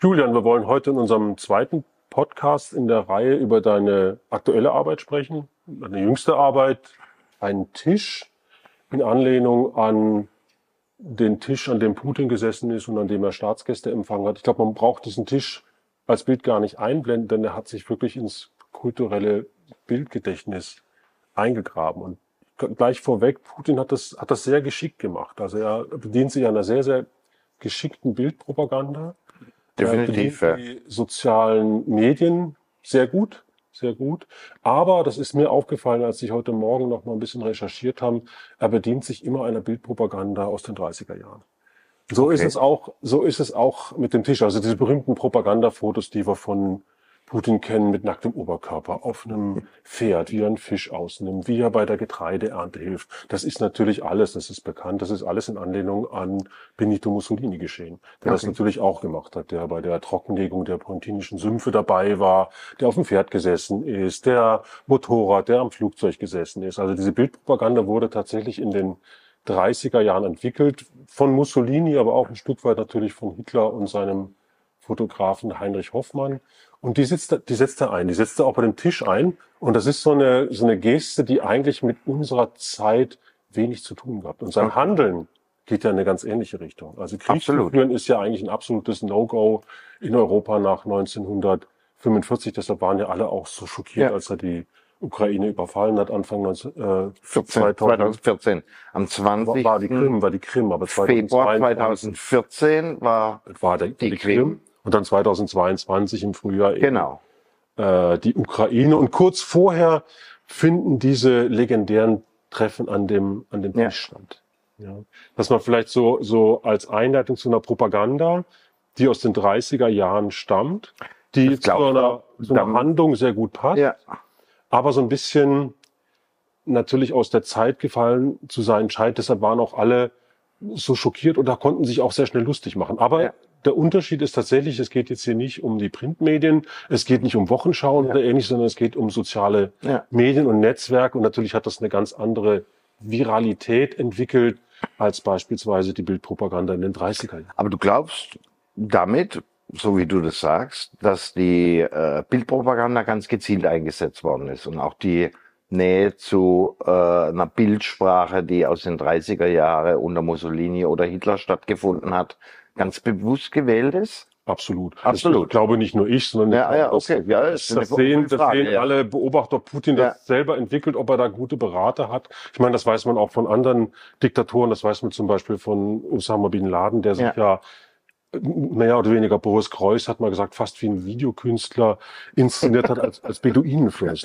Julian, wir wollen heute in unserem zweiten Podcast in der Reihe über deine aktuelle Arbeit sprechen, deine jüngste Arbeit, ein Tisch in Anlehnung an den Tisch, an dem Putin gesessen ist und an dem er Staatsgäste empfangen hat. Ich glaube, man braucht diesen Tisch als Bild gar nicht einblenden, denn er hat sich wirklich ins kulturelle Bildgedächtnis eingegraben. Und gleich vorweg, Putin hat das sehr geschickt gemacht. Also er bedient sich einer sehr, sehr geschickten Bildpropaganda. Definitiv, ja. Die sozialen Medien sehr gut, sehr gut. Aber das ist mir aufgefallen, als ich heute Morgen noch mal ein bisschen recherchiert habe, er bedient sich immer einer Bildpropaganda aus den 30er Jahren. So ist es auch mit dem Tisch. Also diese berühmten Propagandafotos, die wir von Putin kennen, mit nacktem Oberkörper auf einem Pferd, wie er einen Fisch ausnimmt, wie er bei der Getreideernte hilft. Das ist natürlich alles, das ist bekannt, das ist alles in Anlehnung an Benito Mussolini geschehen, der das natürlich auch gemacht hat, der bei der Trockenlegung der pontinischen Sümpfe dabei war, der auf dem Pferd gesessen ist, der Motorrad, der am Flugzeug gesessen ist. Also diese Bildpropaganda wurde tatsächlich in den 30er Jahren entwickelt, von Mussolini, aber auch ein Stück weit natürlich von Hitler und seinem Fotografen Heinrich Hoffmann. Und die setzt er ein. Die setzt er auch bei dem Tisch ein. Und das ist so eine Geste, die eigentlich mit unserer Zeit wenig zu tun gehabt. Und sein Handeln geht ja in eine ganz ähnliche Richtung. Also Krieg zu führen ist ja eigentlich ein absolutes No-Go in Europa nach 1945. Deshalb waren ja alle auch so schockiert, als er die Ukraine überfallen hat, Anfang 2014. Am 20. war die Krim, aber Februar 2014 war die Krim. Und dann 2022 im Frühjahr genau die Ukraine. Und kurz vorher finden diese legendären Treffen an dem Tisch statt. Ja. Dass man vielleicht so als Einleitung zu einer Propaganda, die aus den 30er Jahren stammt, die zu einer Handlung sehr gut passt, aber so ein bisschen natürlich aus der Zeit gefallen zu sein scheint. Deshalb waren auch alle so schockiert oder konnten sich auch sehr schnell lustig machen. Aber der Unterschied ist tatsächlich, es geht jetzt hier nicht um die Printmedien, es geht nicht um Wochenschauen oder ähnliches, sondern es geht um soziale Medien und Netzwerke. Und natürlich hat das eine ganz andere Viralität entwickelt als beispielsweise die Bildpropaganda in den 30er Jahren. Aber du glaubst damit, so wie du das sagst, dass die Bildpropaganda ganz gezielt eingesetzt worden ist und auch die Nähe zu einer Bildsprache, die aus den 30er Jahren unter Mussolini oder Hitler stattgefunden hat, ganz bewusst gewählt ist? Absolut. Absolut. Ich glaube nicht nur ich, sondern das sehen alle Beobachter. Putin das selber entwickelt, ob er da gute Berater hat. Ich meine, das weiß man auch von anderen Diktatoren. Das weiß man zum Beispiel von Osama Bin Laden, der sich mehr oder weniger, Boris Kreuß hat mal gesagt, fast wie ein Videokünstler inszeniert hat als Beduinenfürst.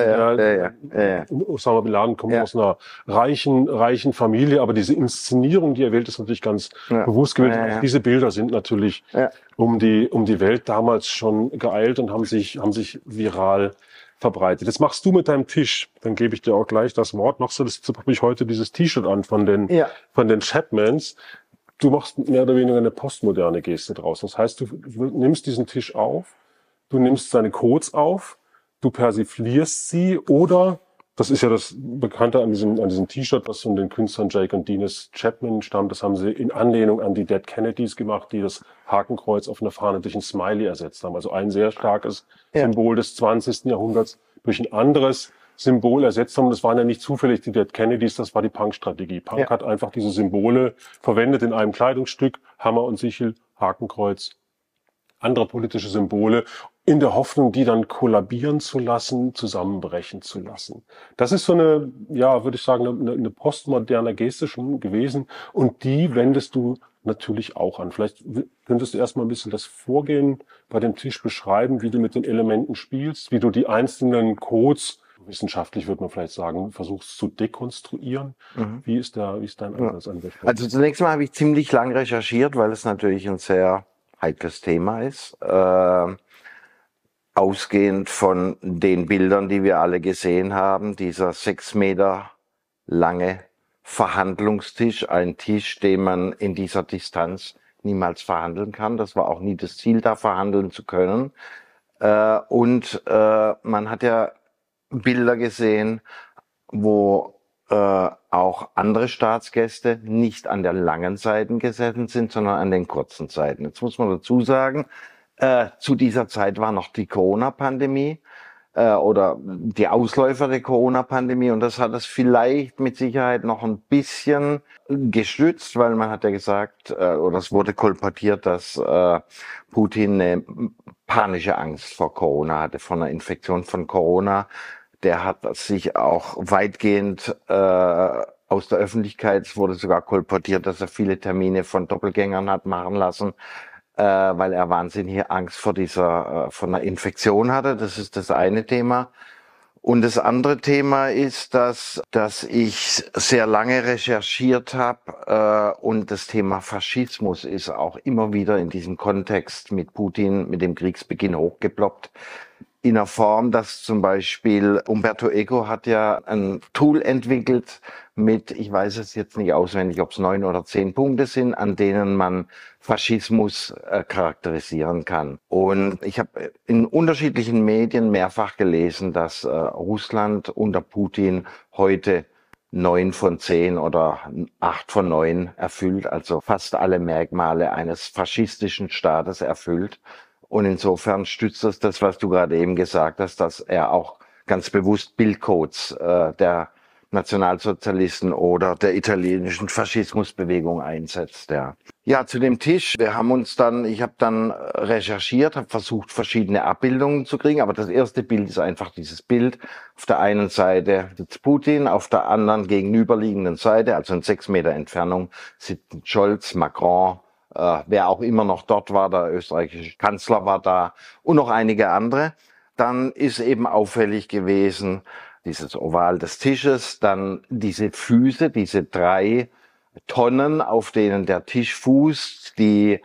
Osama Bin Laden kommt aus einer reichen Familie, aber diese Inszenierung, die er wählt, ist natürlich ganz bewusst gewählt. Diese Bilder sind natürlich um die Welt damals schon geeilt und haben sich viral verbreitet. Das machst du mit deinem Tisch. Dann gebe ich dir auch gleich das Wort. Machst du das? Jetzt habe ich heute dieses T-Shirt an von den Chapmans. Du machst mehr oder weniger eine postmoderne Geste draus. Das heißt, du nimmst diesen Tisch auf, du nimmst seine Codes auf, du persiflierst sie oder, das ist ja das Bekannte an diesem T-Shirt, was von den Künstlern Jake und Dennis Chapman stammt, das haben sie in Anlehnung an die Dead Kennedys gemacht, die das Hakenkreuz auf einer Fahne durch ein Smiley ersetzt haben. Also ein sehr starkes Symbol des 20. Jahrhunderts durch ein anderes Symbol ersetzt haben. Das waren ja nicht zufällig die Dead Kennedys, das war die Punk-Strategie. Punk hat einfach diese Symbole verwendet in einem Kleidungsstück, Hammer und Sichel, Hakenkreuz, andere politische Symbole, in der Hoffnung, die dann kollabieren zu lassen, zusammenbrechen zu lassen. Das ist so eine, würde ich sagen, eine postmoderne Geste schon gewesen und die wendest du natürlich auch an. Vielleicht könntest du erstmal ein bisschen das Vorgehen bei dem Tisch beschreiben, wie du mit den Elementen spielst, wie du die einzelnen Codes, wissenschaftlich würde man vielleicht sagen, versuchst zu dekonstruieren. Wie ist dein Ansatz an der Stelle? Also zunächst mal habe ich ziemlich lang recherchiert, weil es natürlich ein sehr heikles Thema ist. Ausgehend von den Bildern, die wir alle gesehen haben, dieser 6 Meter lange Verhandlungstisch, ein Tisch, den man in dieser Distanz niemals verhandeln kann. Das war auch nie das Ziel, da verhandeln zu können. Und man hat ja Bilder gesehen, wo auch andere Staatsgäste nicht an der langen Seiten gesessen sind, sondern an den kurzen Seiten. Jetzt muss man dazu sagen, Zu dieser Zeit war noch die Corona-Pandemie oder die Ausläufer der Corona-Pandemie, und das hat es vielleicht mit Sicherheit noch ein bisschen gestützt, weil man hat ja gesagt, oder es wurde kolportiert, dass Putin eine panische Angst vor Corona hatte, vor einer Infektion von Corona. Der hat sich auch weitgehend aus der Öffentlichkeit, es wurde sogar kolportiert, dass er viele Termine von Doppelgängern hat machen lassen, weil er wahnsinnige Angst vor von einer Infektion hatte. Das ist das eine Thema. Und das andere Thema ist, dass ich sehr lange recherchiert habe und das Thema Faschismus ist auch immer wieder in diesem Kontext mit Putin, mit dem Kriegsbeginn hochgeploppt. In der Form, dass zum Beispiel Umberto Eco hat ja ein Tool entwickelt mit, ich weiß es jetzt nicht auswendig, ob es 9 oder 10 Punkte sind, an denen man Faschismus charakterisieren kann. Und ich habe in unterschiedlichen Medien mehrfach gelesen, dass Russland unter Putin heute 9 von 10 oder 8 von 9 erfüllt, also fast alle Merkmale eines faschistischen Staates erfüllt. Und insofern stützt das, was du gerade eben gesagt hast, dass er auch ganz bewusst Bildcodes der Nationalsozialisten oder der italienischen Faschismusbewegung einsetzt. Ja, zu dem Tisch. Ich habe dann recherchiert, habe versucht, verschiedene Abbildungen zu kriegen, aber das erste Bild ist einfach dieses Bild. Auf der einen Seite sitzt Putin, auf der anderen gegenüberliegenden Seite, also in 6 Meter Entfernung, sitzen Scholz, Macron, wer auch immer noch dort war, der österreichische Kanzler war da und noch einige andere. Dann ist eben auffällig gewesen, dieses Oval des Tisches, dann diese Füße, diese 3 Tonnen, auf denen der Tisch fußt, die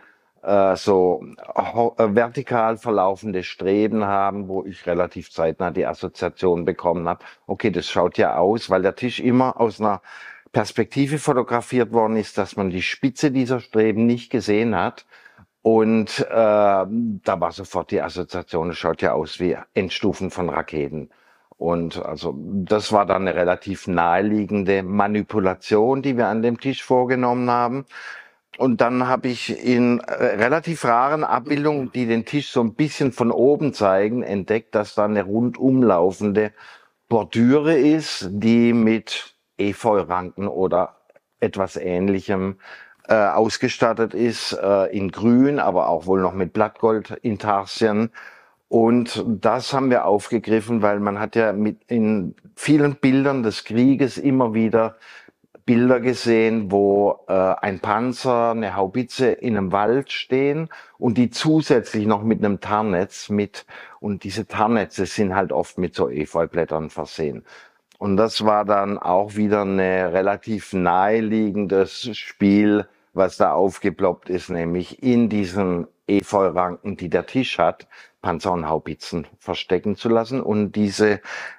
vertikal verlaufende Streben haben, wo ich relativ zeitnah die Assoziation bekommen habe, okay, das schaut ja aus, weil der Tisch immer aus einer Perspektive fotografiert worden ist, dass man die Spitze dieser Streben nicht gesehen hat. Und da war sofort die Assoziation, es schaut ja aus wie Endstufen von Raketen. Und also das war dann eine relativ naheliegende Manipulation, die wir an dem Tisch vorgenommen haben. Und dann habe ich in relativ raren Abbildungen, die den Tisch so ein bisschen von oben zeigen, entdeckt, dass da eine rundum laufende Bordüre ist, die mit Efeuranken oder etwas Ähnlichem ausgestattet ist, in Grün, aber auch wohl noch mit Blattgold-Intarsien. Und das haben wir aufgegriffen, weil man hat ja in vielen Bildern des Krieges immer wieder Bilder gesehen, wo ein Panzer, eine Haubitze in einem Wald stehen und die zusätzlich noch mit einem Tarnnetz und diese Tarnnetze sind halt oft mit so Efeublättern versehen. Und das war dann auch wieder eine relativ naheliegendes Spiel, was da aufgeploppt ist, nämlich in diesen Efeuranken, die der Tisch hat, Panzer und Haubitzen verstecken zu lassen und diese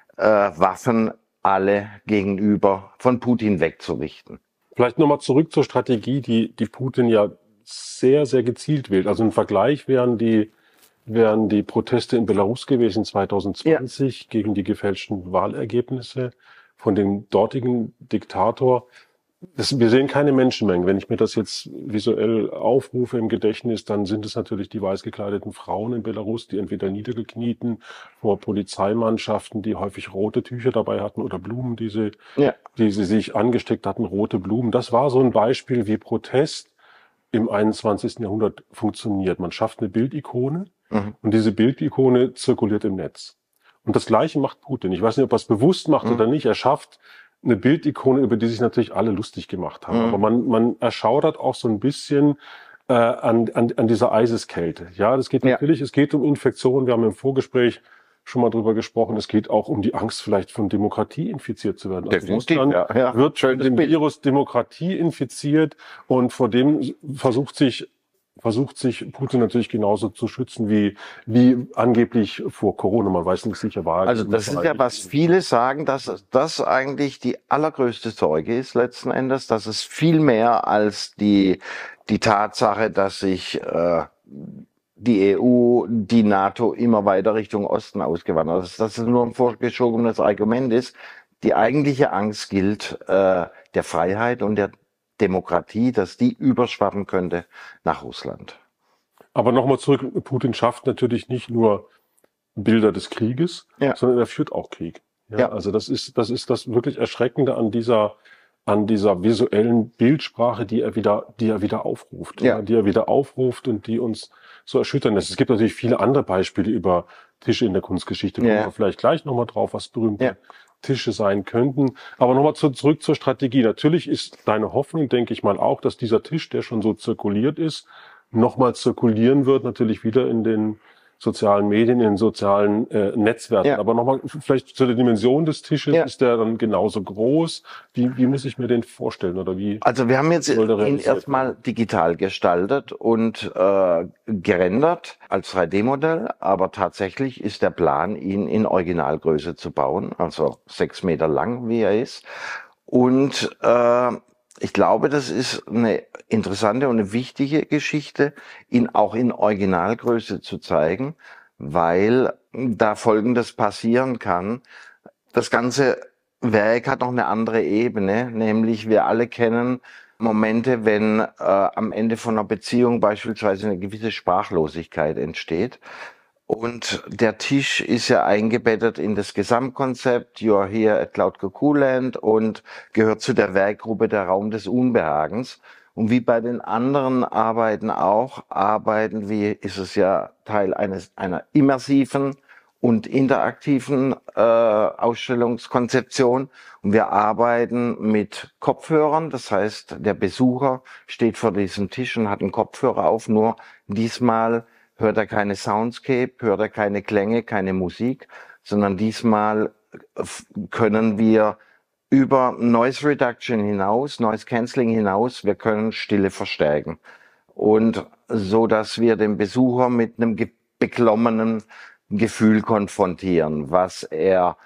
Waffen alle gegenüber von Putin wegzurichten. Vielleicht nochmal zurück zur Strategie, die Putin ja sehr, sehr gezielt wählt. Also im Vergleich wären die Proteste in Belarus gewesen 2020 gegen die gefälschten Wahlergebnisse von dem dortigen Diktator. Wir sehen keine Menschenmengen. Wenn ich mir das jetzt visuell aufrufe im Gedächtnis, dann sind es natürlich die weiß gekleideten Frauen in Belarus, die entweder niedergeknieten vor Polizeimannschaften, die häufig rote Tücher dabei hatten oder Blumen, die sie sich angesteckt hatten, rote Blumen. Das war so ein Beispiel, wie Protest im 21. Jahrhundert funktioniert. Man schafft eine Bildikone und diese Bildikone zirkuliert im Netz. Und das Gleiche macht Putin. Ich weiß nicht, ob er es bewusst macht oder nicht. Er schafft eine Bildikone, über die sich natürlich alle lustig gemacht haben. Aber man erschaudert auch so ein bisschen an dieser Eiseskälte. Ja, das geht natürlich, es geht um Infektionen. Wir haben im Vorgespräch schon mal drüber gesprochen. Es geht auch um die Angst, vielleicht von Demokratie infiziert zu werden. Also Russland wird von dem Virus Demokratie infiziert und vor dem versucht sich Putin natürlich genauso zu schützen wie angeblich vor Corona. Man weiß nicht sicher, war. Also das ist ja, was viele sagen, dass das eigentlich die allergrößte Sorge ist letzten Endes, dass es viel mehr als die Tatsache, dass sich die EU, die NATO immer weiter Richtung Osten ausgewandert ist, dass es nur ein vorgeschobenes Argument ist. Die eigentliche Angst gilt der Freiheit und der Demokratie, dass die überschwappen könnte nach Russland. Aber nochmal zurück, Putin schafft natürlich nicht nur Bilder des Krieges, sondern er führt auch Krieg. Ja, also das ist das wirklich Erschreckende an dieser visuellen Bildsprache, die er wieder aufruft, die er wieder aufruft und die uns so erschüttern lässt. Es gibt natürlich viele andere Beispiele über Tische in der Kunstgeschichte, kommen wir vielleicht gleich nochmal drauf, was berühmte Tische sein könnten. Aber nochmal zurück zur Strategie. Natürlich ist deine Hoffnung, denke ich mal auch, dass dieser Tisch, der schon so zirkuliert ist, nochmal zirkulieren wird, natürlich wieder in den sozialen Medien, in den sozialen Netzwerken. Aber nochmal vielleicht zu der Dimension des Tisches, ist der dann genauso groß? Wie muss ich mir den vorstellen? Oder wie? Also wir haben jetzt ihn erstmal digital gestaltet und gerendert als 3D-Modell, aber tatsächlich ist der Plan, ihn in Originalgröße zu bauen, also 6 Meter lang, wie er ist. Und ich glaube, das ist eine interessante und eine wichtige Geschichte, ihn auch in Originalgröße zu zeigen, weil da Folgendes passieren kann. Das ganze Werk hat noch eine andere Ebene, nämlich wir alle kennen Momente, wenn am Ende von einer Beziehung beispielsweise eine gewisse Sprachlosigkeit entsteht. Und der Tisch ist ja eingebettet in das Gesamtkonzept You're Here at Cloud Cocoonland und gehört zu der Werkgruppe der Raum des Unbehagens. Und wie bei den anderen Arbeiten auch, ist es ja Teil einer immersiven und interaktiven Ausstellungskonzeption. Und wir arbeiten mit Kopfhörern, das heißt, der Besucher steht vor diesem Tisch und hat einen Kopfhörer auf, nur diesmal hört er keine Soundscape, hört er keine Klänge, keine Musik, sondern diesmal können wir über Noise Reduction hinaus, Noise Cancelling hinaus, wir können Stille verstärken. Und so, dass wir den Besucher mit einem beklommenen Gefühl konfrontieren, was er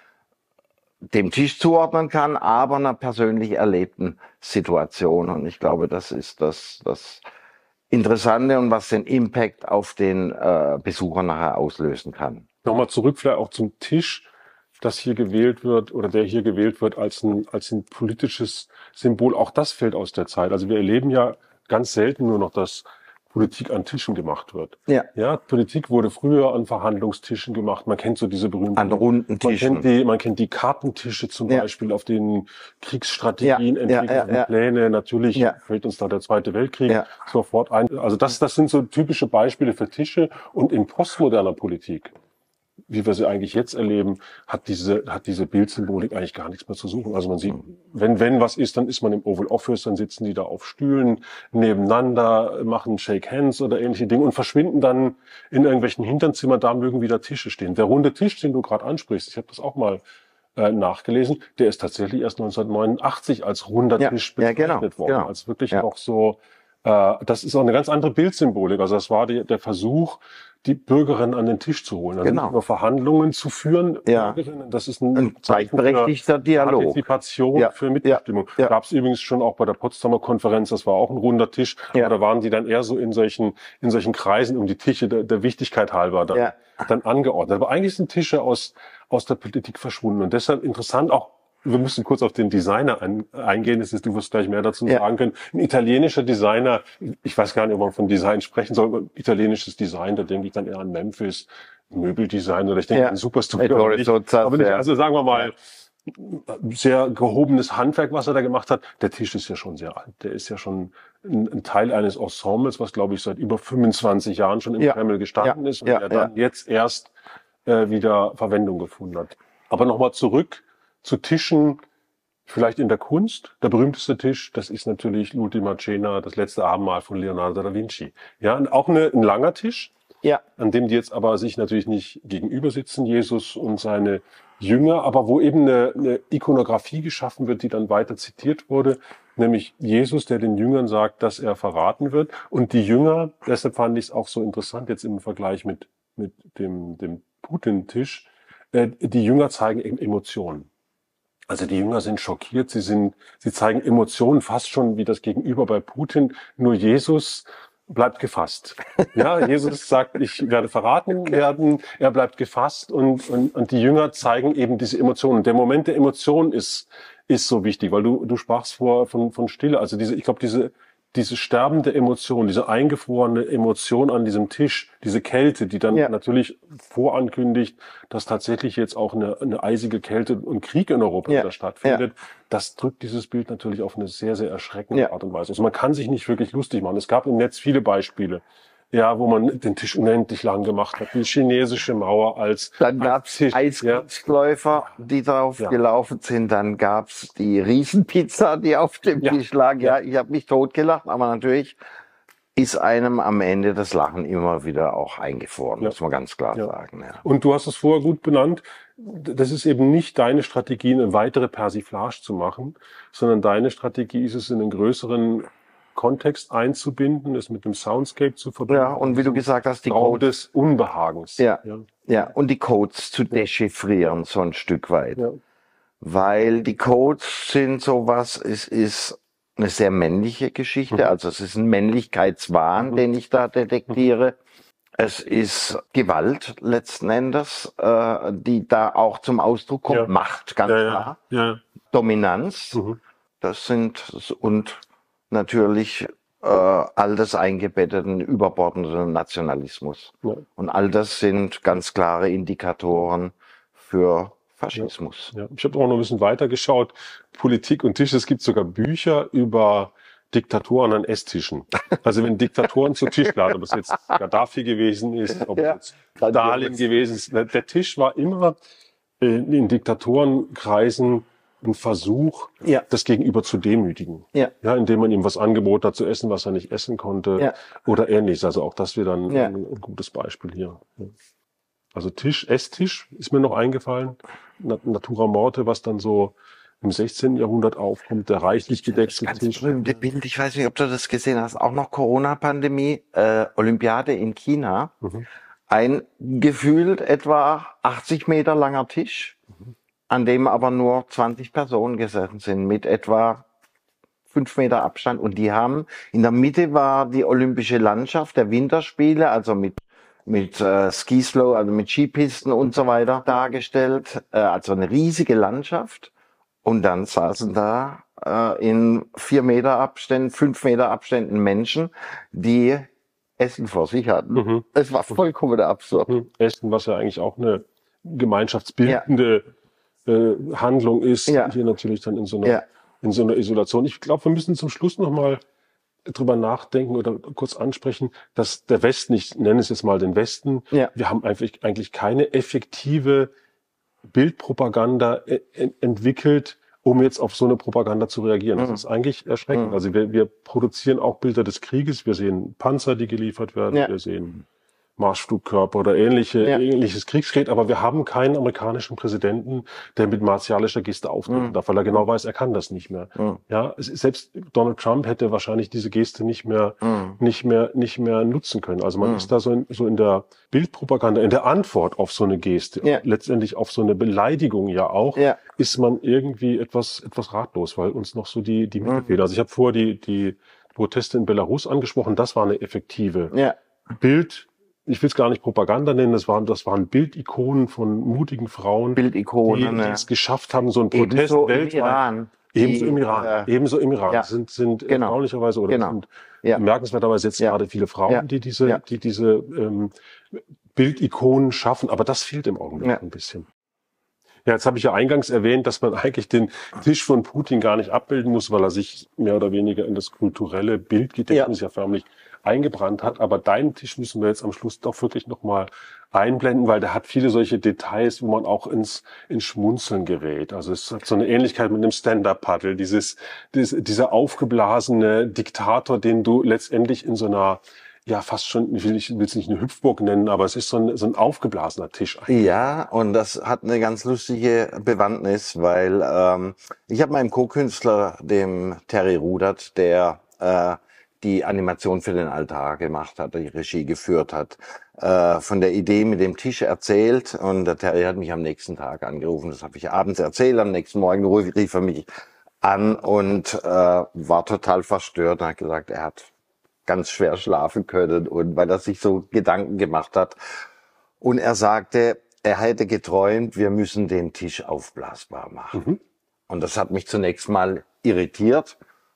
dem Tisch zuordnen kann, aber einer persönlich erlebten Situation. Und ich glaube, das ist das Interessante und was den Impact auf den Besucher nachher auslösen kann. Nochmal zurück vielleicht auch zum Tisch, das hier gewählt wird oder der hier gewählt wird als ein politisches Symbol. Auch das fällt aus der Zeit. Also wir erleben ja ganz selten nur noch, dass Politik an Tischen gemacht wird. Ja, Politik wurde früher an Verhandlungstischen gemacht. Man kennt so diese berühmten an runden Tischen. Man kennt die Kartentische zum Beispiel, auf denen Kriegsstrategien entwickelt werden, Pläne. Natürlich fällt uns da der Zweite Weltkrieg sofort ein. Also das sind so typische Beispiele für Tische. Und in postmoderner Politik, wie wir sie eigentlich jetzt erleben, hat diese Bildsymbolik eigentlich gar nichts mehr zu suchen. Also man sieht, wenn was ist, dann ist man im Oval Office, dann sitzen die da auf Stühlen nebeneinander, machen Shake Hands oder ähnliche Dinge und verschwinden dann in irgendwelchen Hinternzimmern, da mögen wieder Tische stehen. Der runde Tisch, den du gerade ansprichst, ich habe das auch mal nachgelesen, der ist tatsächlich erst 1989 als runder Tisch bezeichnet worden. Als wirklich noch so, das ist auch eine ganz andere Bildsymbolik. Also das war der Versuch, die Bürgerinnen an den Tisch zu holen. Also nicht nur Verhandlungen zu führen. Das ist ein gleichberechtigter Dialog. Partizipation für Mitbestimmung. Gab es übrigens schon auch bei der Potsdamer Konferenz, das war auch ein runder Tisch. Aber da waren die dann eher so in solchen Kreisen um die Tische der Wichtigkeit halber dann angeordnet. Aber eigentlich sind Tische aus der Politik verschwunden. Und deshalb interessant auch, wir müssen kurz auf den Designer eingehen. Du wirst gleich mehr dazu sagen können. Ein italienischer Designer, ich weiß gar nicht, ob man von Design sprechen soll, aber italienisches Design, da denke ich dann eher an Memphis, Möbeldesign oder ich denke an Superstudio. Aber nicht, also sagen wir mal, sehr gehobenes Handwerk, was er da gemacht hat. Der Tisch ist ja schon sehr alt. Der ist ja schon ein Teil eines Ensembles, was glaube ich seit über 25 Jahren schon im Kreml gestanden ist und der dann jetzt erst wieder Verwendung gefunden hat. Aber nochmal zurück zu Tischen, vielleicht in der Kunst. Der berühmteste Tisch, das ist natürlich L'Ultima Cena, das letzte Abendmahl von Leonardo da Vinci. Ja, und auch ein langer Tisch, an dem die jetzt aber sich natürlich nicht gegenüber sitzen, Jesus und seine Jünger, aber wo eben eine Ikonografie geschaffen wird, die dann weiter zitiert wurde, nämlich Jesus, der den Jüngern sagt, dass er verraten wird. Und die Jünger, deshalb fand ich es auch so interessant jetzt im Vergleich mit dem Putin-Tisch, die Jünger zeigen eben Emotionen. Also die Jünger sind schockiert, sie zeigen Emotionen fast schon wie das Gegenüber bei Putin, nur Jesus bleibt gefasst. Ja, Jesus sagt, ich werde verraten werden, er bleibt gefasst und die Jünger zeigen eben diese Emotionen. Der Moment der Emotion ist so wichtig, weil du sprachst von Stille. Also ich glaube, diese diese sterbende Emotion, diese eingefrorene Emotion an diesem Tisch, diese Kälte, die dann natürlich vorankündigt, dass tatsächlich jetzt auch eine eisige Kälte und Krieg in Europa wieder stattfindet, das drückt dieses Bild natürlich auf eine sehr, sehr erschreckende Art und Weise. Also man kann sich nicht wirklich lustig machen. Es gab im Netz viele Beispiele. Ja, wo man den Tisch unendlich lang gemacht hat, die chinesische Mauer als Dann gab's Eiskunstläufer, die drauf gelaufen sind. Dann gab's die Riesenpizza, die auf dem Tisch lag. Ja, ich habe mich totgelacht, aber natürlich ist einem am Ende das Lachen immer wieder auch eingefroren, muss man ganz klar sagen. Ja. Und du hast es vorher gut benannt. Das ist eben nicht deine Strategie, eine weitere Persiflage zu machen, sondern deine Strategie ist es, in einen größeren Kontext einzubinden, es mit dem Soundscape zu verbinden. Ja, und wie du gesagt hast, die Codes des Unbehagens. Ja, und die Codes zu dechiffrieren, so ein Stück weit. Ja. Weil die Codes sind sowas, es ist eine sehr männliche Geschichte, also es ist ein Männlichkeitswahn, den ich da detektiere. Es ist Gewalt letzten Endes, die da auch zum Ausdruck kommt. Macht, ganz klar. Ja. Dominanz, das sind, und natürlich all das eingebetteten, überbordenden Nationalismus. Ja. Und all das sind ganz klare Indikatoren für Faschismus. Ja. Ich habe auch noch ein bisschen weiter geschaut. Politik und Tisch, es gibt sogar Bücher über Diktatoren an Esstischen. Also wenn Diktatoren zu Tisch laden, ob es jetzt Gaddafi gewesen ist, ob es jetzt Stalin gewesen ist. Der Tisch war immer in Diktatorenkreisen ein Versuch, das Gegenüber zu demütigen. Ja, indem man ihm was angeboten hat zu essen, was er nicht essen konnte oder ähnliches. Also auch das wäre dann ein gutes Beispiel hier. Also Esstisch ist mir noch eingefallen. Natura Morte, was dann so im 16. Jahrhundert aufkommt, der reichlich gedeckte Tisch. Ganz berühmte Bild, ich weiß nicht, ob du das gesehen hast, auch noch Corona-Pandemie, Olympiade in China. Ein gefühlt etwa 80 Meter langer Tisch, an dem aber nur 20 Personen gesessen sind, mit etwa 5 Meter Abstand. Und die haben, in der Mitte war die olympische Landschaft der Winterspiele, also mit Skislow, also mit Skipisten und so weiter dargestellt. Also eine riesige Landschaft. Und dann saßen da in 4 Meter Abständen, 5 Meter Abständen Menschen, die Essen vor sich hatten. Es war vollkommen absurd. Essen, was ja eigentlich auch eine gemeinschaftsbildende Handlung ist, hier natürlich dann in so einer Isolation. Ich glaube, wir müssen zum Schluss nochmal drüber nachdenken oder kurz ansprechen, dass der Westen, ich nenne es jetzt mal den Westen, wir haben eigentlich keine effektive Bildpropaganda entwickelt, um jetzt auf so eine Propaganda zu reagieren. Das ist eigentlich erschreckend. Also wir produzieren auch Bilder des Krieges, wir sehen Panzer, die geliefert werden, wir sehen Marschflugkörper oder ähnliches Kriegsgerät, aber wir haben keinen amerikanischen Präsidenten, der mit martialischer Geste auftreten darf, weil er genau weiß, er kann das nicht mehr. Ja, selbst Donald Trump hätte wahrscheinlich diese Geste nicht mehr nutzen können. Also man ist da so in der Bildpropaganda, in der Antwort auf so eine Geste, letztendlich auf so eine Beleidigung ist man irgendwie etwas ratlos, weil uns noch so die Mittel fehlen. Also ich habe vorher die Proteste in Belarus angesprochen, das war eine effektive ich will es gar nicht Propaganda nennen, das waren Bildikonen von mutigen Frauen, die es geschafft haben, so einen Protest weltweit. Ebenso im Iran. Ja. Sind erstaunlicherweise sind bemerkenswerterweise jetzt gerade viele Frauen, die diese Bildikonen schaffen, aber das fehlt im Augenblick ein bisschen. Ja, jetzt habe ich ja eingangs erwähnt, dass man eigentlich den Tisch von Putin gar nicht abbilden muss, weil er sich mehr oder weniger in das kulturelle Bildgedächtnis förmlich eingebrannt hat. Aber deinen Tisch müssen wir jetzt am Schluss doch wirklich nochmal einblenden, weil der hat viele solche Details, wo man auch ins Schmunzeln gerät. Also es hat so eine Ähnlichkeit mit einem Stand-Up-Paddle, dieser aufgeblasene Diktator, den du letztendlich in so einer fast schon, ich will es nicht eine Hüpfburg nennen, aber es ist so ein aufgeblasener Tisch eigentlich. Ja, und das hat eine ganz lustige Bewandtnis, weil ich habe meinem Co-Künstler, dem Terry Rudert, der die Animation für den Altar gemacht hat, die Regie geführt hat, von der Idee mit dem Tisch erzählt, und der Terry hat mich am nächsten Tag angerufen. Das habe ich abends erzählt, am nächsten Morgen rief er mich an und war total verstört und hat gesagt, er hat ganz schwer schlafen können, und weil er sich so Gedanken gemacht hat. Und er sagte, er hätte geträumt, wir müssen den Tisch aufblasbar machen. Und das hat mich zunächst mal irritiert,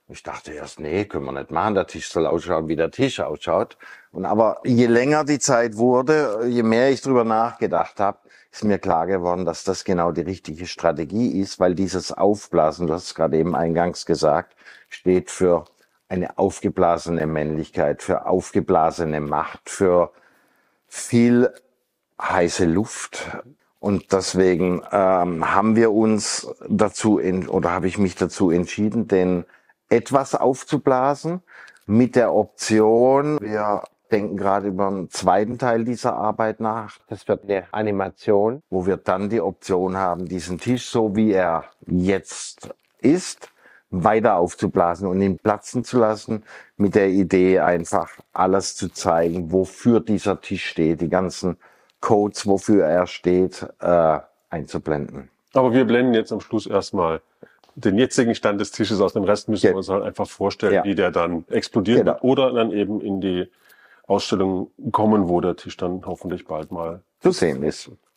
Ich dachte erst, nee, können wir nicht machen. Der Tisch soll ausschauen, wie der Tisch ausschaut. Und aber je länger die Zeit wurde, je mehr ich drüber nachgedacht habe, ist mir klar geworden, dass das genau die richtige Strategie ist, weil dieses Aufblasen, du hast es gerade eben eingangs gesagt, steht für eine aufgeblasene Männlichkeit, für aufgeblasene Macht, für viel heiße Luft. Und deswegen haben wir uns dazu, habe ich mich dazu entschieden, den etwas aufzublasen mit der Option, wir denken gerade über den zweiten Teil dieser Arbeit nach. Das wird eine Animation, wo wir dann die Option haben, diesen Tisch, so wie er jetzt ist, weiter aufzublasen und ihn platzen zu lassen, mit der Idee einfach alles zu zeigen, wofür dieser Tisch steht, die ganzen Codes, wofür er steht, einzublenden. Aber wir blenden jetzt am Schluss erstmal den jetzigen Stand des Tisches aus. Den Rest müssen wir uns halt einfach vorstellen, wie der dann explodiert wird oder dann eben in die Ausstellung kommen, wo der Tisch dann hoffentlich bald mal zu sehen ist.